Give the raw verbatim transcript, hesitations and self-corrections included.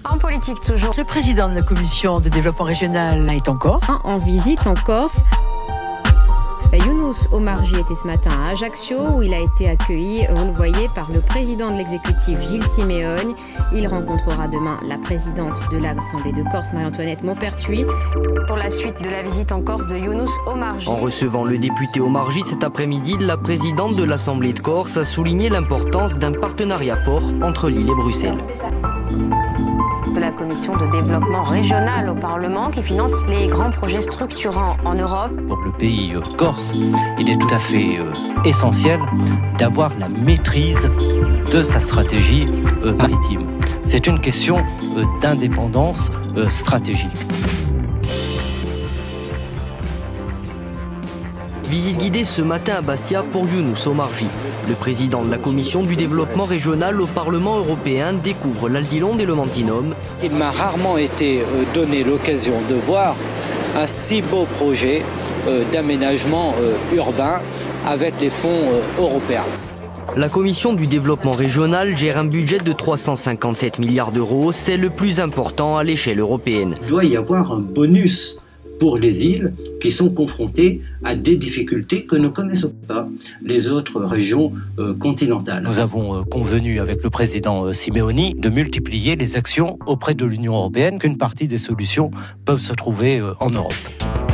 En politique toujours. Le président de la commission de développement régional est en Corse. En visite en Corse. Younous Omarjee était ce matin à Ajaccio où il a été accueilli, vous le voyez, par le président de l'exécutif Gilles Simeone. Il rencontrera demain la présidente de l'Assemblée de Corse, Marie-Antoinette Maupertuis. Pour la suite de la visite en Corse de Younous Omarjee. En recevant le député Omarjee cet après-midi, la présidente de l'Assemblée de Corse a souligné l'importance d'un partenariat fort entre l'île et Bruxelles. De la commission de développement régional au Parlement qui finance les grands projets structurants en Europe. Pour le pays euh, corse, il est tout à fait euh, essentiel d'avoir la maîtrise de sa stratégie euh, maritime. C'est une question euh, d'indépendance euh, stratégique. Visite guidée ce matin à Bastia pour Younous Omarjee. Le président de la commission du développement régional au Parlement européen découvre l'Aldilonde et le Mantinum. Il m'a rarement été donné l'occasion de voir un si beau projet d'aménagement urbain avec les fonds européens. La commission du développement régional gère un budget de trois cent cinquante-sept milliards d'euros. C'est le plus important à l'échelle européenne. Il doit y avoir un bonus pour les îles qui sont confrontées à des difficultés que ne connaissent pas les autres régions euh, continentales. Nous avons euh, convenu avec le président euh, Simeone de multiplier les actions auprès de l'Union européenne, qu'une partie des solutions peuvent se trouver euh, en Europe.